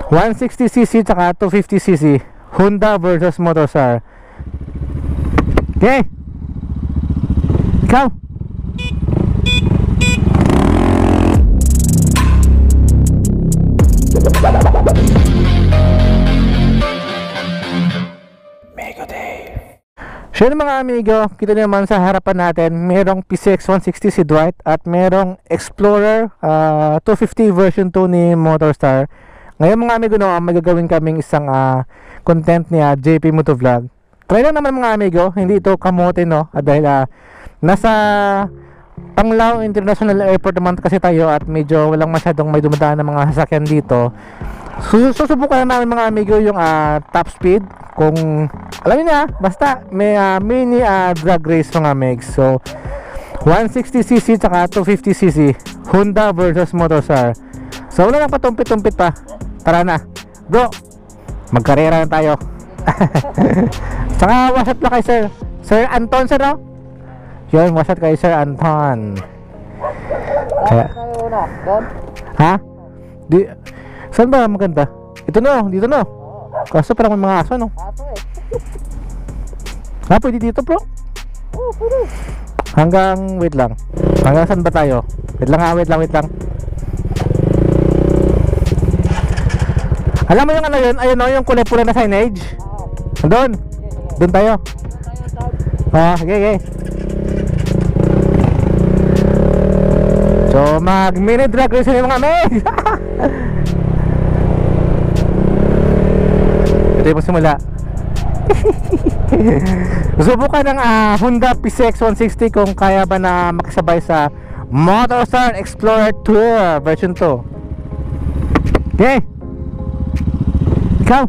160cc tsaka 250cc Honda versus Motorstar. Okay, ikaw. So yun mga amigo, kita naman sa harapan natin, merong PCX 160 si Dwight at merong Explorer 250 version 2 ni Motorstar. Ngayon mga amigo, no, magagawin kaming isang content ni JP Motovlog. Try lang naman mga amigo, hindi ito kamote, no, dahil nasa Panglao International Airport naman kasi tayo at medyo walang masyadong may dumadaan ng mga sasakyan dito. Susubukan namin mga amigo yung top speed. Kung alam niyo na, basta may mini drag race mga megs. So 160cc tsaka 250cc Honda versus Motorstar. So wala nang patumpit-tumpit pa. Tara na bro, magkarera na tayo. Tsaka wasat lang kay Sir Anton, sir, no? Yun, wasat kay Sir Anton. Kaya ha? Saan ba maganda? Ito no, dito no. Kaso parang may mga aso, no? Aso eh. Pwede dito bro? Oo, pwede. Hanggang, wait lang. Hanggang saan ba tayo? Wait lang. Alam mo yung ano yun? Ayun no, yung kulay pula na signage? Doon. Doon tayo. Sige. So, mag-mini drag race yung mga meg. Ito yung simula. Subukan ng Honda PCX 160 kung kaya ba na makisabay sa Motorstar Explorer Tour version 2. Okay, ikaw.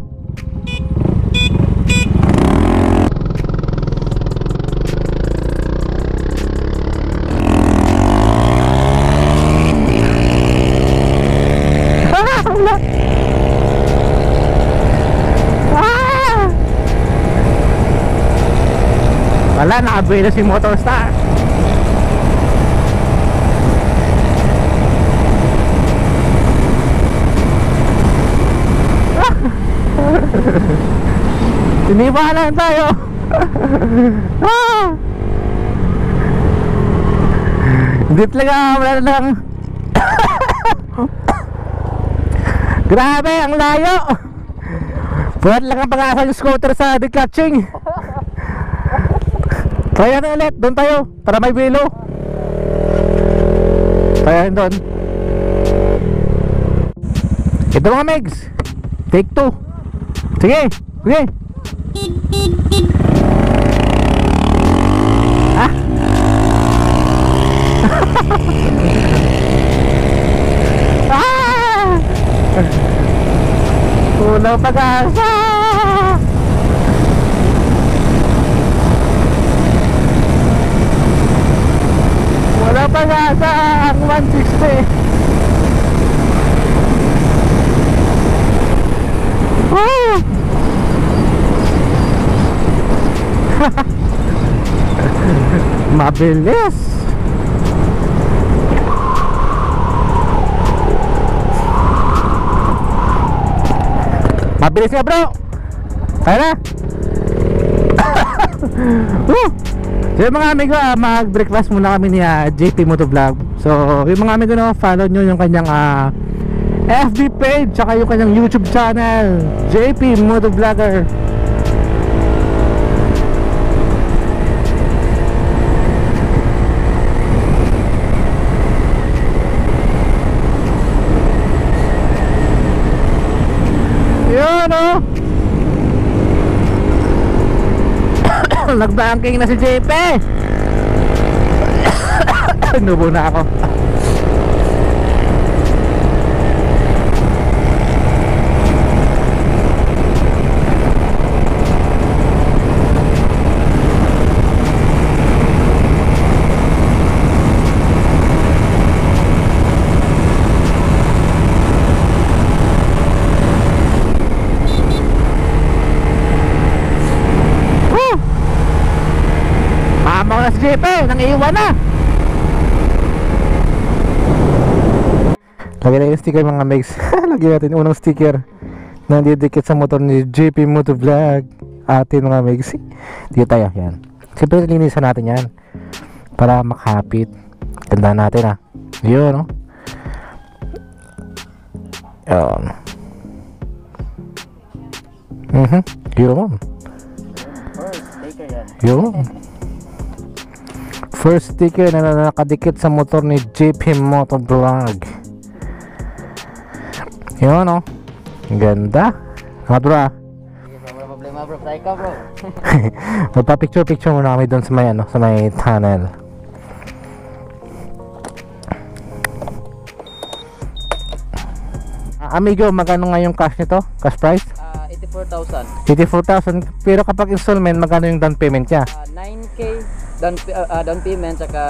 Wala, nakabuelo si Motorstar. Tinibalan tayo. Hindi talaga, wala lang. Grabe, ang layo. Buhat lang ang pag-asa yung scooter sa declutching. Kaya na ulit, doon tayo para may belo. Kaya doon. Ito mga megs, take 2. Sige. Kulang pag-asa. Wala pag-asa ang 160. Mabilis. Mabilis nga bro. Kaya na. So yung mga amigo, mag-breakfast muna kami ni JP Motovlog. So yung mga amigo, no, follow nyo yung kanyang FB page tsaka yung kanyang YouTube channel, JP Motovlogger. Yun, no? Nag-banking na si JP. Nubo na ako. Mama ko na si JP, nangiiwan na. Lagyan na yung sticker mga megs. Lagyan natin unang sticker. nandidikit sa motor ni JP Motovlog. Atin mga mix. Dito tayo, yan. Siyempre linisan natin yan para makapit. Ganda natin yun, no? Yan. Yun. Yun. First sticker na nakadikit sa motor ni JP Motovlog. Yun, no? Ganda. Mga bro, problema bro, try ka bro. magpa-picture muna kami doon sa may sa may tunnel. Amigo, magkano nga yung cash nito? Cash price? 84,000. 84,000. Pero kapag installment, magkano yung down payment niya? 9k down payment, saka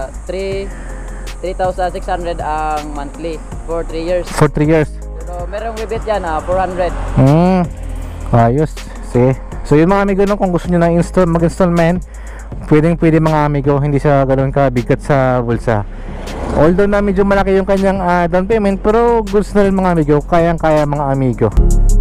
3,600 ang monthly for 3 years. For 3 years. Pero merong rebate yan, 400. Ayos. Sige. So yun mga amigo, no, kung gusto nyo na mag-installment, pwede mga amigo, hindi siya ganoon kabigat sa bulsa. Although na medyo malaki yung kanyang down payment, pero goods na rin mga amigo, kayang-kaya mga amigo.